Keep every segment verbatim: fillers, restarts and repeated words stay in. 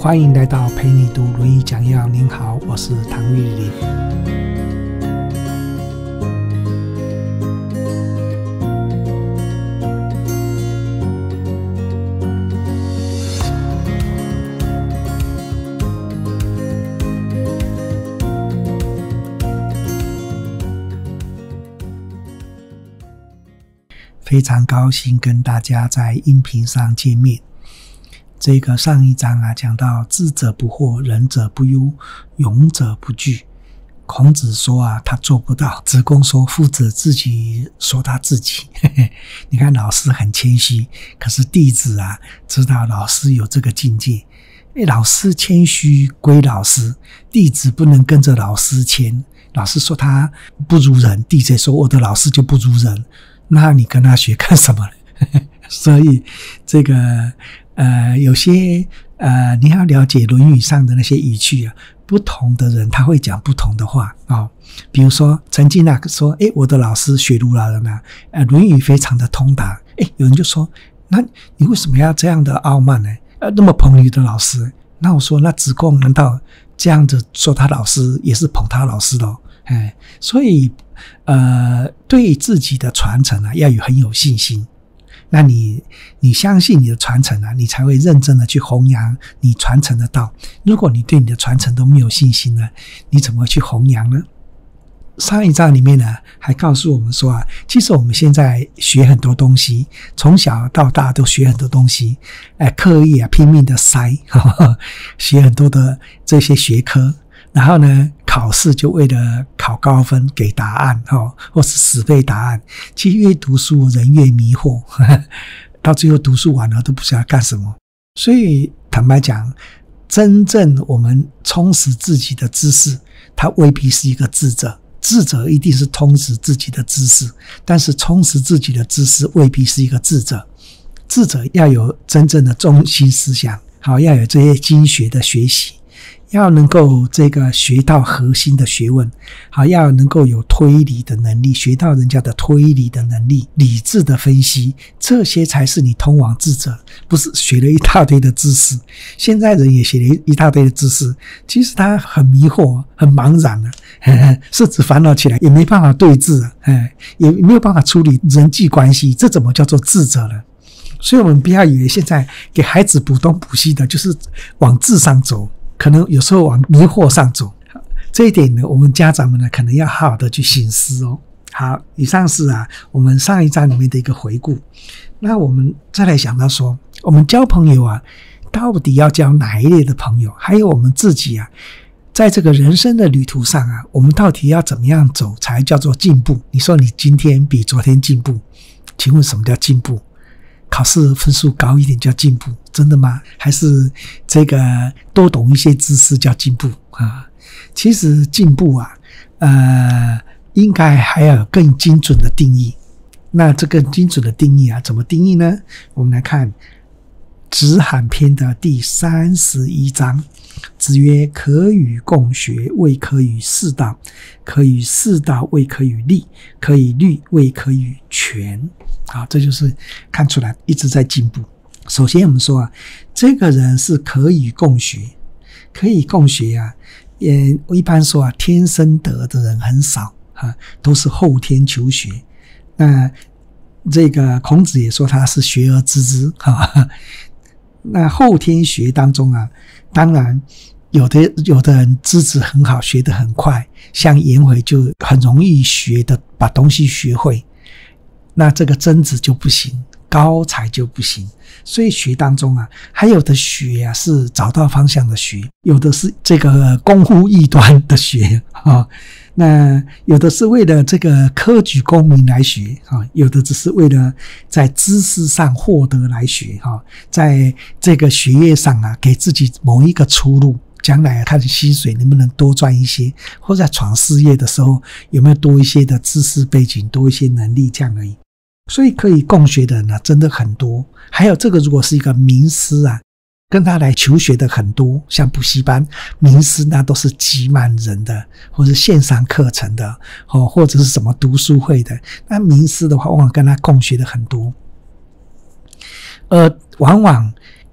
欢迎来到陪你读《论语》讲要。您好，我是唐玉麟。非常高兴跟大家在音频上见面。这个上一章啊，讲到智者不惑，仁者不忧，勇者不惧。孔子说啊，他做不到。子贡说，夫子自己说他自己。嘿嘿，你看老师很谦虚，可是弟子啊，知道老师有这个境界。老师谦虚归老师，弟子不能跟着老师谦。老师说他不如人，弟子说我的老师就不如人，那你跟他学干什么呢？所以这个呃，有些呃，你要了解《论语》上的那些语句啊，不同的人他会讲不同的话啊、哦。比如说，曾经啊说，诶，我的老师雪茹老人啊，呃，《论语》非常的通达。诶，有人就说，那你为什么要这样的傲慢呢？呃，那么捧你的老师？那我说，那子贡难道这样子说他老师也是捧他老师咯？哎，所以呃，对自己的传承啊，要有很有信心。那你你相信你的传承啊，你才会认真的去弘扬你传承的道。如果你对你的传承都没有信心呢，你怎么会去弘扬呢？上一章里面呢，还告诉我们说啊，其实我们现在学很多东西，从小到大都学很多东西，哎，刻意啊拼命的塞，呵呵，学很多的这些学科。然后呢，考试就为了考高分给答案、哦、或是死背答案。其实越读书人越迷惑，呵呵，到最后读书完了都不知道干什么。所以坦白讲，真正我们充实自己的知识，它未必是一个智者。智者一定是充实自己的知识，但是充实自己的知识未必是一个智者。智者要有真正的中心思想，好，要有这些经学的学习。要能够这个学到核心的学问，好，要能够有推理的能力，学到人家的推理的能力，理智的分析，这些才是你通往智者，不是学了一大堆的知识。现在人也学了一大堆的知识，其实他很迷惑，很茫然了、啊，甚至烦恼起来也没办法对治、啊，也没有办法处理人际关系，这怎么叫做智者呢？所以我们不要以为现在给孩子补东补西的，就是往智上走。可能有时候往迷惑上走，这一点呢，我们家长们呢，可能要好好的去省思哦。好，以上是啊，我们上一章里面的一个回顾。那我们再来想到说，我们交朋友啊，到底要交哪一类的朋友？还有我们自己啊，在这个人生的旅途上啊，我们到底要怎么样走才叫做进步？你说你今天比昨天进步，请问什么叫进步？考试分数高一点叫进步，真的吗？还是这个多懂一些知识叫进步啊？其实进步啊，呃，应该还要有更精准的定义。那这个精准的定义啊，怎么定义呢？我们来看《子罕篇》的第三十一章。子曰：可与共学，未可与士道；可与士道，未可与利；可以律，未可与权。好，这就是看出来一直在进步。首先我们说啊，这个人是可以共学，可以共学啊，也一般说啊，天生得的人很少啊，都是后天求学。那这个孔子也说他是学而知之啊。那后天学当中啊，当然有的有的人资质很好，学得很快，像颜回就很容易学的把东西学会。那这个曾子就不行，高才就不行。所以学当中啊，还有的学啊是找到方向的学，有的是这个公乎异端的学啊，那有的是为了这个科举功名来学啊，有的只是为了在知识上获得来学啊，在这个学业上啊，给自己某一个出路。将来他的薪水能不能多赚一些，或者闯事业的时候有没有多一些的知识背景，多一些能力，这样而已。所以可以共学的人呢、啊，真的很多。还有这个如果是一个名师啊，跟他来求学的很多，像补习班名师那都是挤满人的，或是线上课程的、哦、或者是什么读书会的，那名师的话往往跟他共学的很多。呃，往往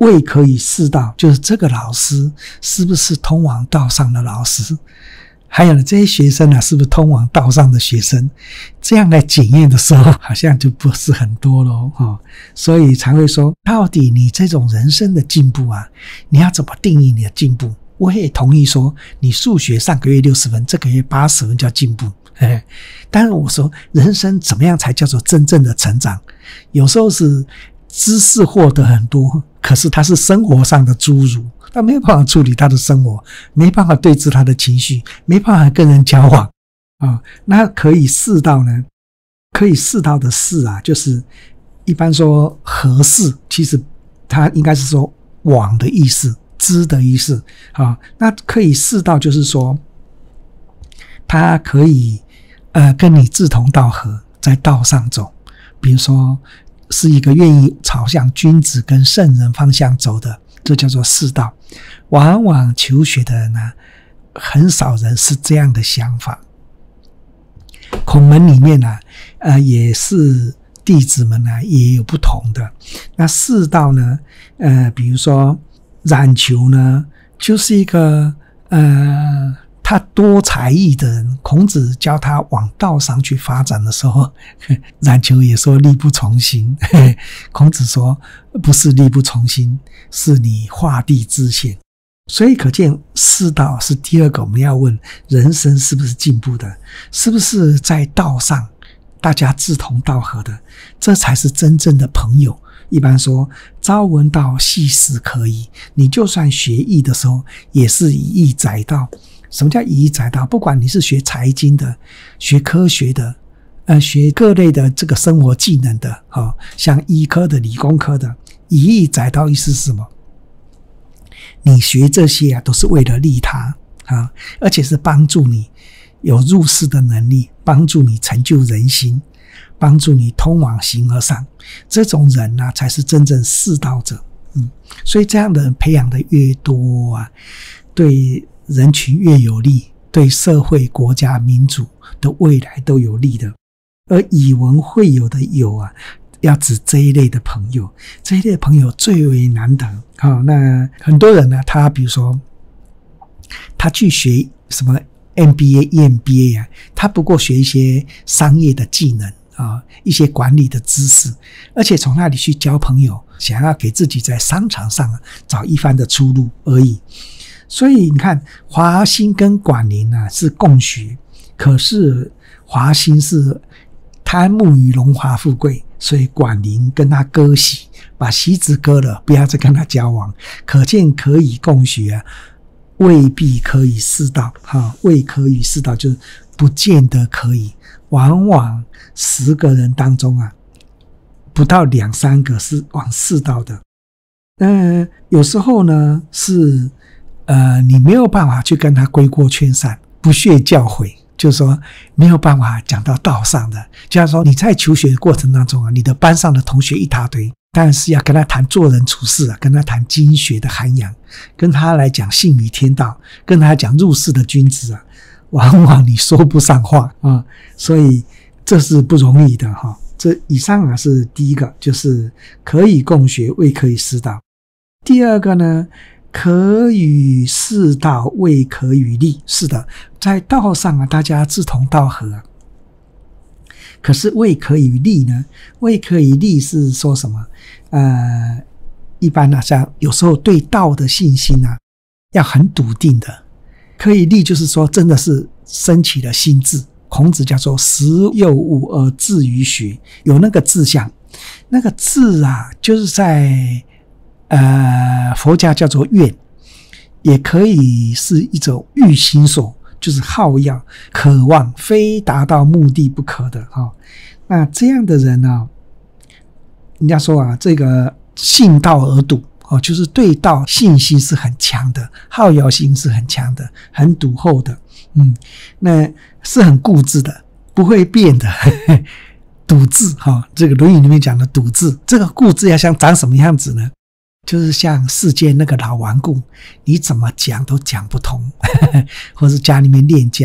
未可以示道，就是这个老师是不是通往道上的老师，还有呢，这些学生啊，是不是通往道上的学生？这样来检验的时候，好像就不是很多咯、哦、所以才会说，到底你这种人生的进步啊，你要怎么定义你的进步？我也同意说，你数学上个月六十分，这个月八十分叫进步。但是我说，人生怎么样才叫做真正的成长？有时候是知识获得很多，可是他是生活上的侏儒，他没有办法处理他的生活，没办法对治他的情绪，没办法跟人交往啊。那可以示道呢？可以示道的示啊，就是一般说合适，其实它应该是说往的意思，知的意思啊。那可以示道就是说，他可以呃跟你志同道合，在道上走，比如说是一个愿意朝向君子跟圣人方向走的，这叫做示道。往往求学的人呢、啊，很少人是这样的想法。孔门里面呢、啊，呃，也是弟子们呢、啊、也有不同的。那示道呢，呃，比如说冉求呢，就是一个呃。他多才艺的人，孔子教他往道上去发展的时候，冉求也说力不从心。孔子说不是力不从心，是你画地自限。所以可见示道是第二个我们要问，人生是不是进步的，是不是在道上大家志同道合的，这才是真正的朋友。一般说朝闻道夕死可矣，你就算学艺的时候也是以艺载道。什么叫以艺载道？不管你是学财经的，学科学的，呃，学各类的这个生活技能的，哦，像医科的、理工科的，以艺载道意思是什么？你学这些啊，都是为了利他啊，而且是帮助你有入世的能力，帮助你成就人心，帮助你通往形而上。这种人啊，才是真正示道者。嗯，所以这样的人培养的越多啊，对人群越有利，对社会、国家、民主的未来都有利的。而以文会友的友啊，要指这一类的朋友，这一类的朋友最为难得。好，那很多人呢，他比如说他去学什么 M B A、E M B A 啊，他不过学一些商业的技能啊，一些管理的知识，而且从那里去交朋友，想要给自己在商场上、啊、找一番的出路而已。所以你看，华歆跟管宁啊是共学，可是华歆是贪慕于荣华富贵，所以管宁跟他割席，把席子割了，不要再跟他交往。可见可以共学啊，未必可以示道哈，未可以示道就是不见得可以。往往十个人当中啊，不到两三个是往示道的。呃，有时候呢是。呃，你没有办法去跟他规过劝善，不屑教诲，就是说没有办法讲到道上的。就像说你在求学的过程当中啊，你的班上的同学一大堆，但是要跟他谈做人处事啊，跟他谈经学的涵养，跟他来讲信与天道，跟他讲入世的君子啊，往往你说不上话啊，所以这是不容易的哈。这以上啊是第一个，就是可以共学，未可以示道。第二个呢？可与示道，未可与利。是的，在道上啊，大家志同道合啊。可是未可与利呢？未可与利是说什么？呃，一般啊，像有时候对道的信心啊，要很笃定的。可以利就是说，真的是升起了心志。孔子叫做识幼物而志于学，有那个志向。那个志啊，就是在。呃，佛家叫做愿，也可以是一种欲心所，就是好要、渴望，非达到目的不可的哈、哦。那这样的人呢、啊，人家说啊，这个信道而笃哦，就是对道信心是很强的，好要心是很强的，很笃厚的，嗯，那是很固执的，不会变的。呵呵笃志哈、哦，这个《论语》里面讲的笃志，这个固执要像长什么样子呢？就是像世间那个老顽固，你怎么讲都讲不通，或是家里面练家，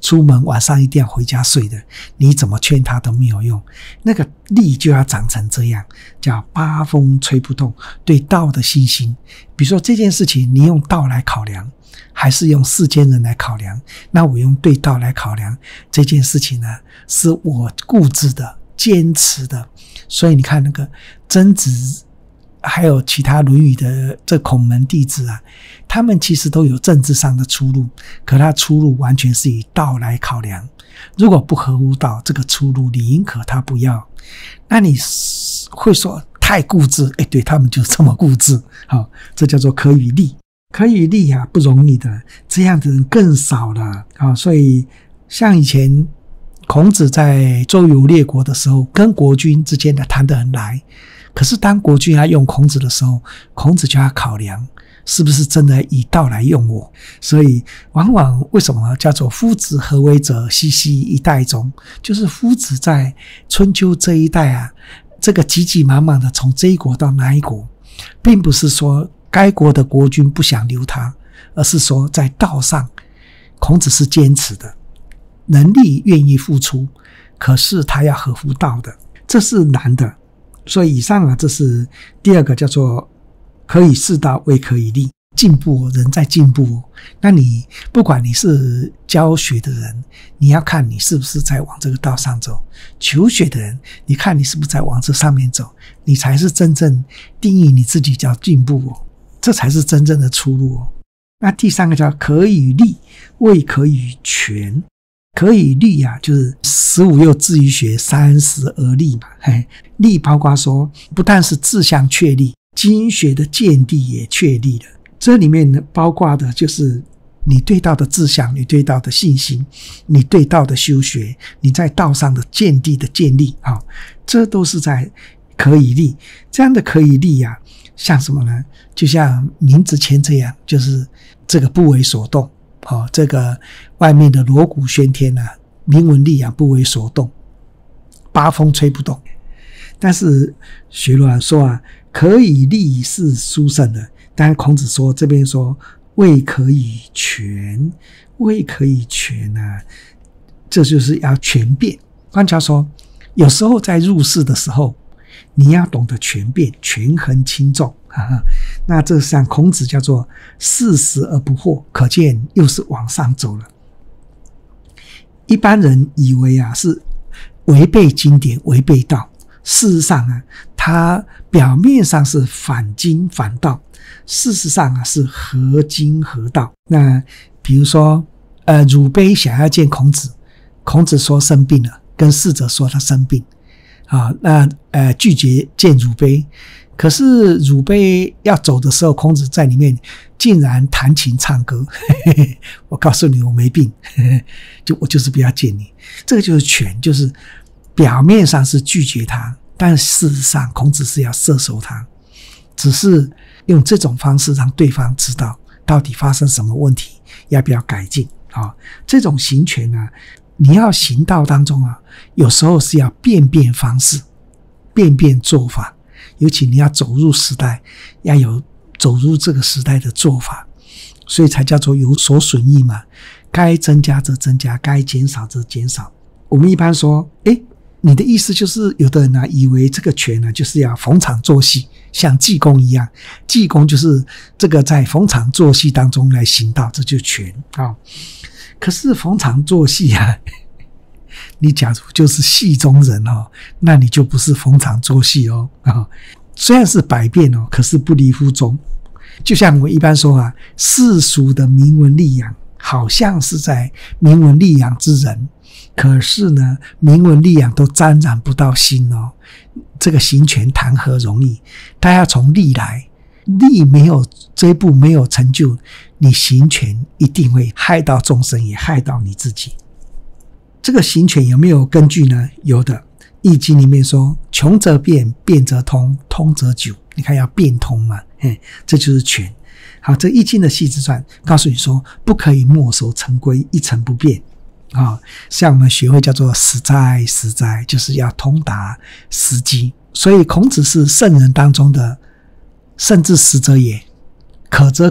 出门晚上一定要回家睡的，你怎么劝他都没有用。那个力就要长成这样，叫八风吹不动，对道的信心。比如说这件事情，你用道来考量，还是用世间人来考量？那我用对道来考量这件事情呢，是我固执的、坚持的。所以你看那个曾子，还有其他论语的这孔门弟子啊，他们其实都有政治上的出路，可他出路完全是以道来考量。如果不合乎道，这个出路你宁可他不要。那你会说太固执，哎，对，他们就这么固执。好，这叫做可与立。可与立啊，不容易的，这样的人更少了。好，所以像以前孔子在周游列国的时候，跟国君之间的谈得很来。可是当国君要用孔子的时候，孔子就要考量是不是真的以道来用我。所以往往为什么叫做夫子何为者，熙熙一代中，就是夫子在春秋这一代啊，这个急急忙忙的从这一国到那一国，并不是说该国的国君不想留他，而是说在道上孔子是坚持的，能力愿意付出，可是他要合乎道的，这是难的。所以以上啊，这是第二个，叫做可以适道，未可以立。进步哦，人在进步哦。那你不管你是教学的人，你要看你是不是在往这个道上走；求学的人，你看你是不是在往这上面走，你才是真正定义你自己叫进步哦，这才是真正的出路哦。那第三个叫可以立，未可以全。可以立啊，就是十五又至于学，三十而立嘛。嘿，立包括说，不但是志向确立，经学的见地也确立了。这里面呢，包括的就是你对道的志向，你对道的信心，你对道的修学，你在道上的见地的建立啊、哦，这都是在可以立。这样的可以立啊，像什么呢？就像名之谦这样，就是这个不为所动。哦，这个外面的锣鼓喧天啊，名闻利养不为所动，八风吹不动。但是学论说啊，可以立是殊胜的，但孔子说这边说未可以全，未可以全啊，这就是要全变。换句话说，有时候在入世的时候，你要懂得全变，权衡轻重。哈哈，那这像孔子叫做四十而不惑，可见又是往上走了。一般人以为啊是违背经典，违背道，事实上啊，他表面上是反经反道，事实上啊是合经合道。那比如说，呃，汝卑想要见孔子，孔子说生病了，跟侍者说他生病，啊，那呃拒绝见汝卑。可是汝卑要走的时候，孔子在里面竟然弹琴唱歌，嘿嘿，我告诉你我没病，嘿嘿，就我就是不要见你。这个就是权，就是表面上是拒绝他，但事实上孔子是要射手他，只是用这种方式让对方知道到底发生什么问题，要不要改进啊？这种行权啊，你要行道当中啊，有时候是要变变方式，变变做法。尤其你要走入时代，要有走入这个时代的做法，所以才叫做有所损益嘛。该增加则增加，该减少则减少。我们一般说，诶，你的意思就是有的人呢、啊、以为这个权呢就是要逢场作戏，像济公一样，济公就是这个在逢场作戏当中来行道，这就是权啊、哦。可是逢场作戏啊，你假如就是戏中人哦，那你就不是逢场作戏哦啊、哦。虽然是百变哦，可是不离乎中。就像我一般说啊，世俗的名闻利养，好像是在名闻利养之人，可是呢，名闻利养都沾染不到心哦。这个行权谈何容易？他要从利来，利没有这一步没有成就，你行权一定会害到众生，也害到你自己。这个行权有没有根据呢？有的，《易经》里面说：“穷则变，变则通，通则久。”你看要变通嘛，嘿，这就是权。好，这《易经》的系之传告诉你说，不可以墨守成规，一成不变。啊、哦，像我们学会叫做实在，实在就是要通达时机。所以孔子是圣人当中的圣之实者也，可则可，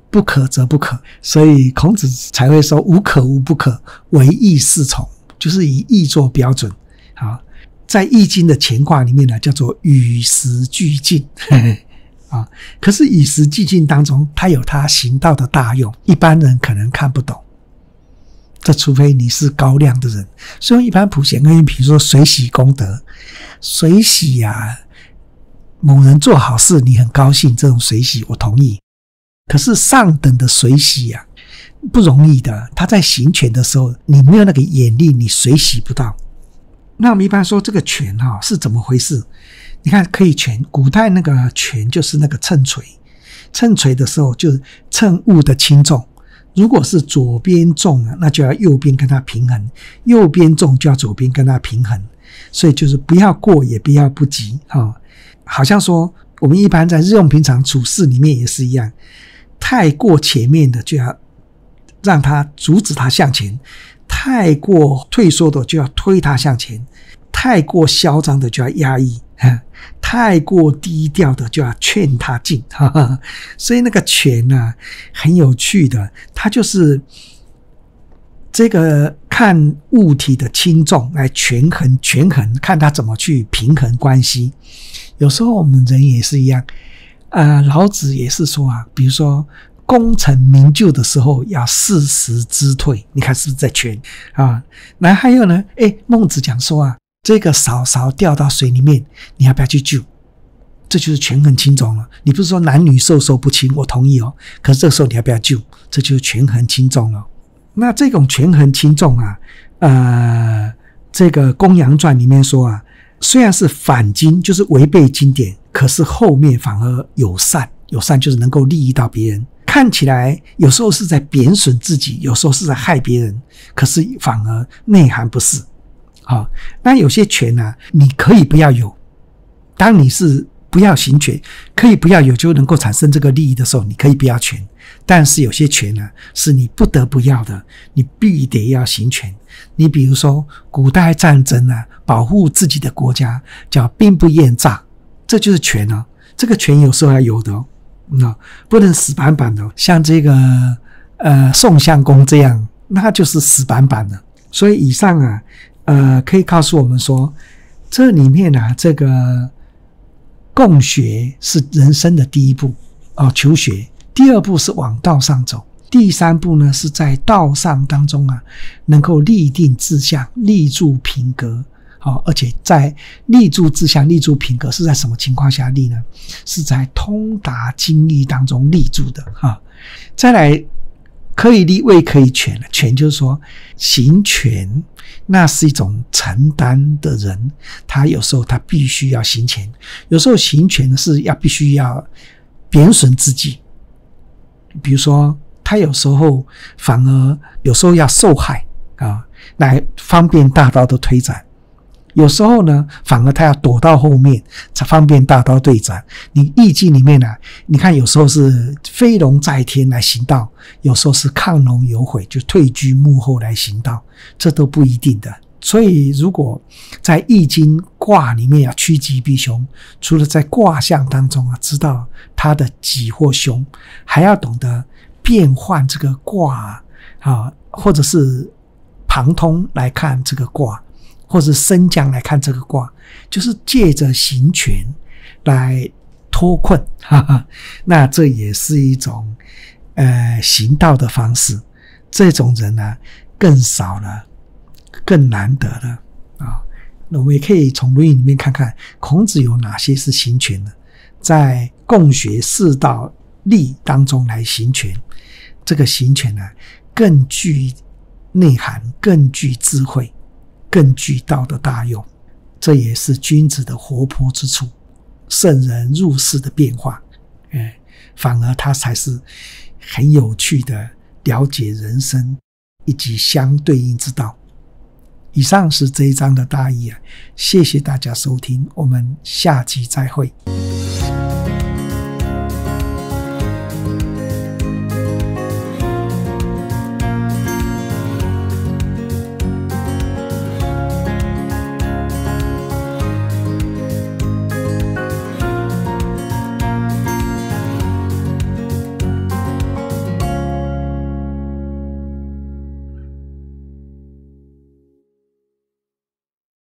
不可则不可，所以孔子才会说无可无不可，唯义是从，就是以义做标准。好，在易经的乾卦里面呢，叫做与时俱进。啊，可是与时俱进当中，它有它行道的大用，一般人可能看不懂。这除非你是高亮的人，所以一般普贤跟比如说水洗功德，水洗啊，某人做好事你很高兴，这种水洗我同意。可是上等的水洗啊，不容易的，他在行权的时候，你没有那个眼力，你水洗不到。那我们一般说这个权啊是怎么回事？你看可以权，古代那个权就是那个秤锤，秤锤的时候就是称物的轻重。如果是左边重啊，那就要右边跟它平衡；右边重就要左边跟它平衡。所以就是不要过，也不要不及啊。好像说我们一般在日用平常处事里面也是一样，太过前面的就要让它阻止它向前，太过退缩的就要推它向前，太过嚣张的就要压抑，太过低调的就要劝他进。所以那个权啊很有趣的，它就是这个看物体的轻重来权衡权衡，看他怎么去平衡关系。有时候我们人也是一样，呃，老子也是说啊，比如说功成名就的时候要适时知退，你看是不是在权啊？那还有呢，诶，孟子讲说啊，这个嫂嫂掉到水里面，你要不要去救？这就是权衡轻重了。你不是说男女授受不亲，我同意哦，可是这个时候你要不要救？这就是权衡轻重了。那这种权衡轻重啊，呃，这个《公羊传》里面说啊，虽然是反经，就是违背经典，可是后面反而有善，有善就是能够利益到别人。看起来有时候是在贬损自己，有时候是在害别人，可是反而内涵不是。好、哦，那有些权啊，你可以不要有。当你是不要行权，可以不要有就能够产生这个利益的时候，你可以不要权。但是有些权呢、啊，是你不得不要的，你必得要行权。你比如说古代战争啊，保护自己的国家叫兵不厌诈，这就是权哦。这个权有时候要有的哦，嗯、不能死板板的、哦。像这个呃宋襄公这样，那就是死板板的。所以以上啊，呃，可以告诉我们说，这里面啊，这个共学是人生的第一步哦，求学。第二步是往道上走，第三步呢是在道上当中啊，能够立定志向，立住品格。好，而且在立住志向、立住品格是在什么情况下立呢？是在通达经义当中立住的哈。再来，可以立未可以权，权就是说行权，那是一种承担的人，他有时候他必须要行权，有时候行权是要必须要贬损自己。比如说他有时候反而有时候要受害啊，来方便大刀的推展，有时候呢反而他要躲到后面才方便大刀对斩。你易经里面啊，你看有时候是飞龙在天来行道，有时候是亢龙有悔，就退居幕后来行道，这都不一定的。所以如果在易经卦里面要趋吉避凶，除了在卦象当中啊知道它的吉或凶，还要懂得变换这个卦啊，或者是旁通来看这个卦，或者升降来看这个卦，就是借着行权来脱困，哈哈，那这也是一种呃行道的方式。这种人呢、啊、更少了，更难得了啊！那我们也可以从《论语》里面看看孔子有哪些是行权的，在共学四道力当中来行权。这个行权呢、啊，更具内涵，更具智慧，更具道的大用。这也是君子的活泼之处，圣人入世的变化。哎，反而他才是很有趣的了解人生以及相对应之道。以上是这一章的大意啊，谢谢大家收听，我们下集再会。